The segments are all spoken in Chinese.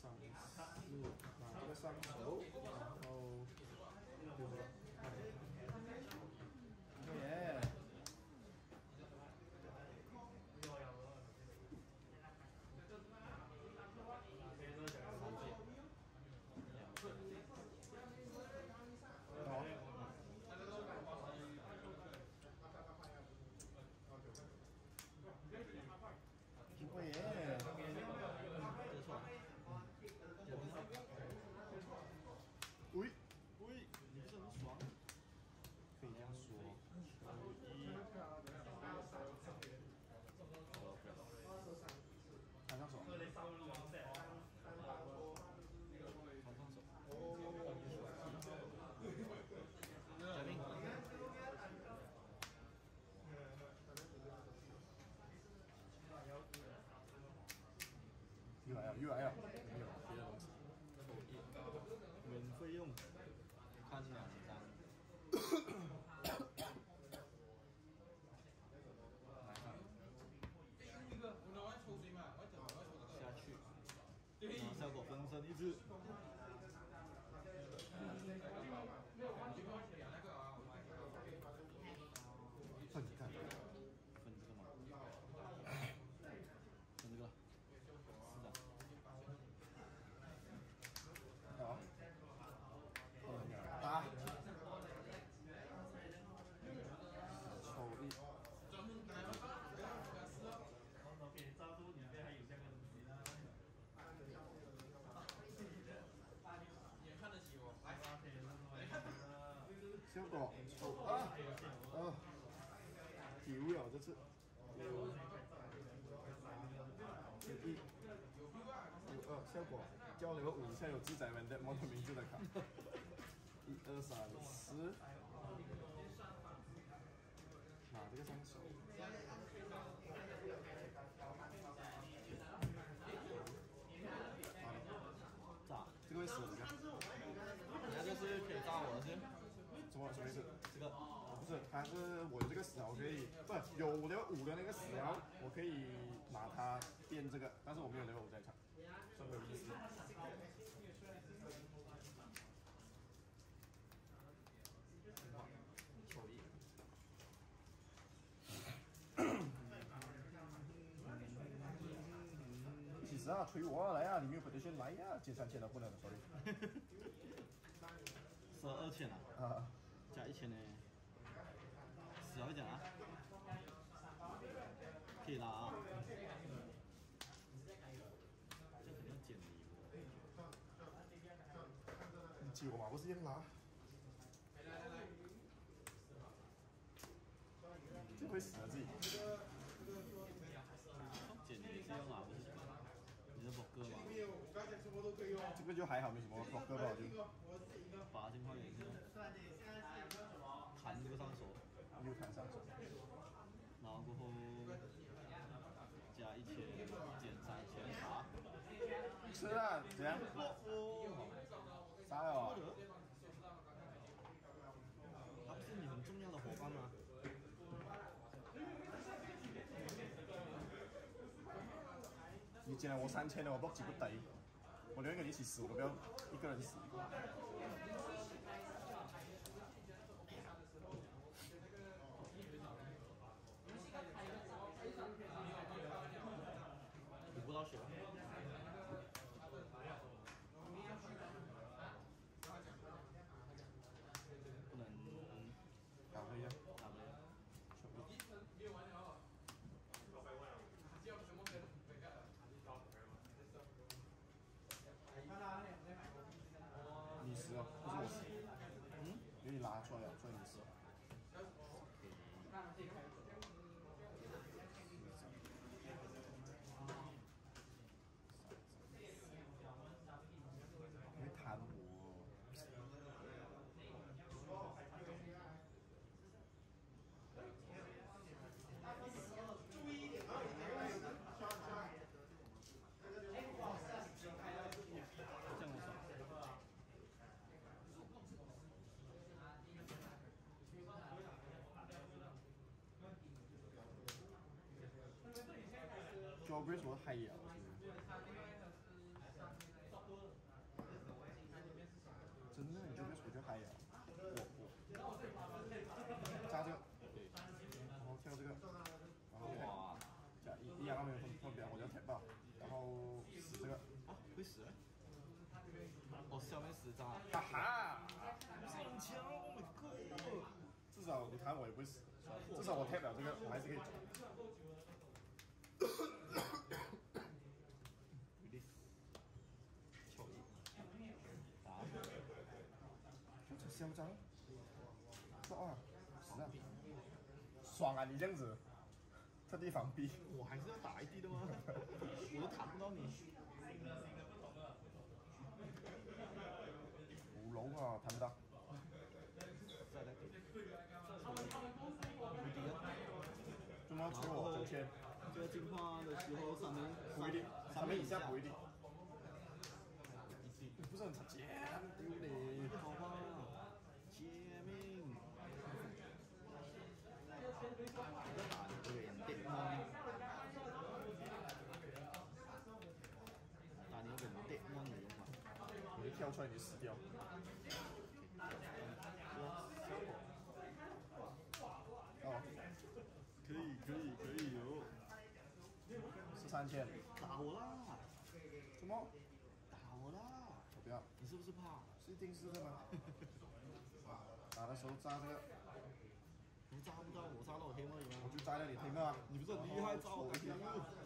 上4，拿这个上手，然后就这个，耶！机会耶！ 这错。 喂， 喂，你不是很爽？ 可以这样说。弹上手。 弹上手。决定。 又来了，又来了，没有别的东西。 免费用，看2张。下去，然后效果分身1次。 分你看， 分这个吗？分这个。是的。 好。打。抽1。 可以抓住里面还有这个东西呢。也看得起我，来， 效果抽啊！丢了这次。162效果，交流5下有记载文的摩托名字的卡。1、2、3、4。拿这个上手。 炸， 这个会死的，你看。 那就是可以炸我的是？ 什么意思？ 这个不是，它是我有这个死条，我可以不有我的5的那个死条，我可以拿它变这个，但是我没有level 5在场，算没有意思。 抽1。 其实啊，催我啊，来啊，你没有 petition 来呀，减3000的不能的 ，sorry。 12,000啊？ 啊。 加1000呢？小一点啊。可以拉啊。这肯定要减离我。 你接我嘛，不是硬拉。这会死了自己。 减离是用啊，不是？你是blocker吗？ 这个就还好，没什么 blocker 吧，就。 拔进换眼镜。弹这个上手。 又弹上手。 然后过后加1000减3000打。 吃啊，怎样？杀了。 他不是你很重要的伙伴吗？ 你减了我3000了，我block几不得？我宁愿跟你一起死，我都不要一个人死。 补不到血。不能打回呀？ 打不了。 你死了，不是我死。因为你拉出来了，所以你死了。你会弹我。 注意一点啊！ 这样子爽。 Jawbreaker 我嗨呀！ 开呀，加这个，然后跳这个，然后哇， 加一样没有分别，我就贴爆，然后死这个， 啊，会死？哦，消灭10张。 哈哈， 真强 ！Oh my god！ 至少你看我也不会死，至少我贴不了这个，我还是可以走。 release， 球衣，打， 这香蕉，爽啊，是啊，爽啊！你这样子，特地防逼， 我还是要打一滴的吗？我都弹不到你。 5楼啊，弹不到。 再来给，无敌啊！ 怎么催我整天？ 这个进化的时候补一滴，3枚以下补一滴。 一滴， 你不是很直接，丢你！ 好吧，诫命。打你个人电吗？打你个人电吗？你用吗？ 你跳出来你死掉。哦， 可以有。 3000， 打我啦！ 什么？ 打我啦！ 我不要， 你是不是怕？ 是一定是的吗？打的时候扎这个， 你扎不到我，扎到我黑幕里吗？ 我就扎了你推吗？ 你不是很厉害，扎我黑幕。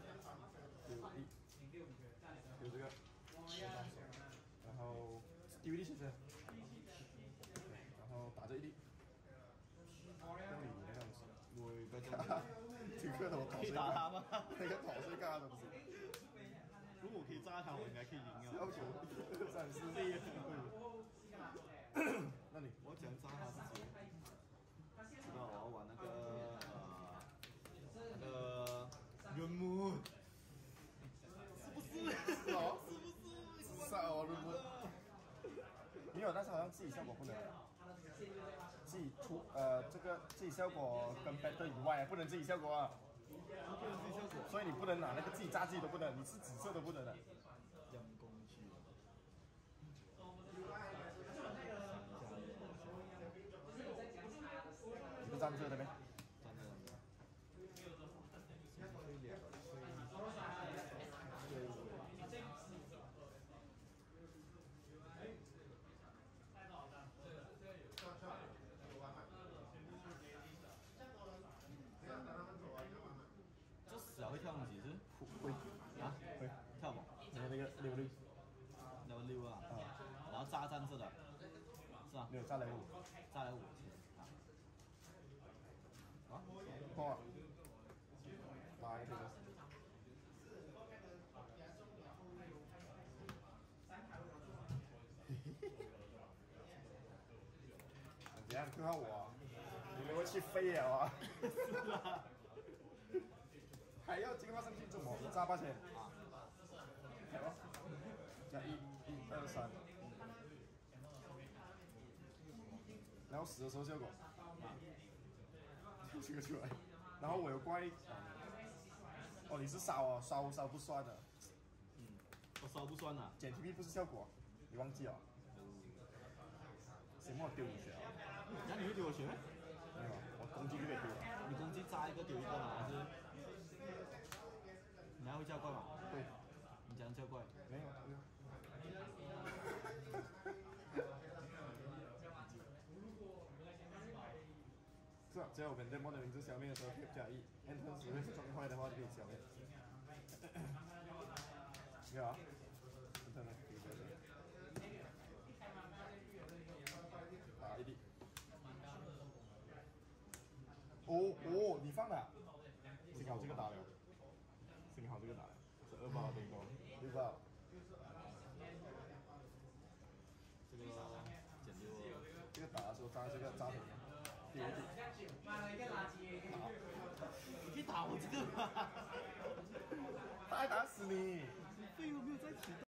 有这个，然后丢一粒先生，然后打这一粒，不要理你那个东西。 喂，不要这样。 这个我可以打他吗？ 那个头是干的东西。 如果我可以炸他，我应该可以赢啊。 要求1、2、3、4、5。那你我讲炸他自己。知道我要玩那个人物，是不是？ 是哦， 是不是？ 是哦，人物。没有，但是好像自己效果不能。自己出这个自己效果跟 battle 以外不能自己效果啊。 不能自己效果。 所以你不能拿那个自己炸自己都不能，你是紫色都不能的。 阳光去。 你不站这那边？ 站在那边。这死了会跳几次？ 会啊？ 会跳吗？ 然后那个6 level 6啊。然后炸战士的，是吧？ 没有炸雷5， 炸来5啊。 破了。妈呀，这个。怎样？看看我，你们会去飞了啊！ 是啊。 还要进化上去怎么？炸8千啊！加1、2、3，然后死的时候效果，这个出来，然后我有怪，哦你是烧哦，烧不算的， 我烧不酸啊。 减 TP 不是效果，你忘记了？谁帮我丢你血啊？ 那你会丢我血？ 没有，我攻击就可以丢了。 你攻击扎一个丢一个吗？还是？你还会叫怪吗？ 会。 你讲叫怪？ 没有，没有。是啊，只要我们 demo 的名字消灭的时候可以加1 ，entrance 会是撞坏的话就可以消灭。有啊，真的可以消灭。打1滴。哦，你放了。幸好这个打了，幸好这个打了，是2爆对攻，6爆。 这个减6。 这个打的时候扎这个扎腿，丢一滴。 你可以打我这个吗？ 他还打死你！ 废物没有在启动。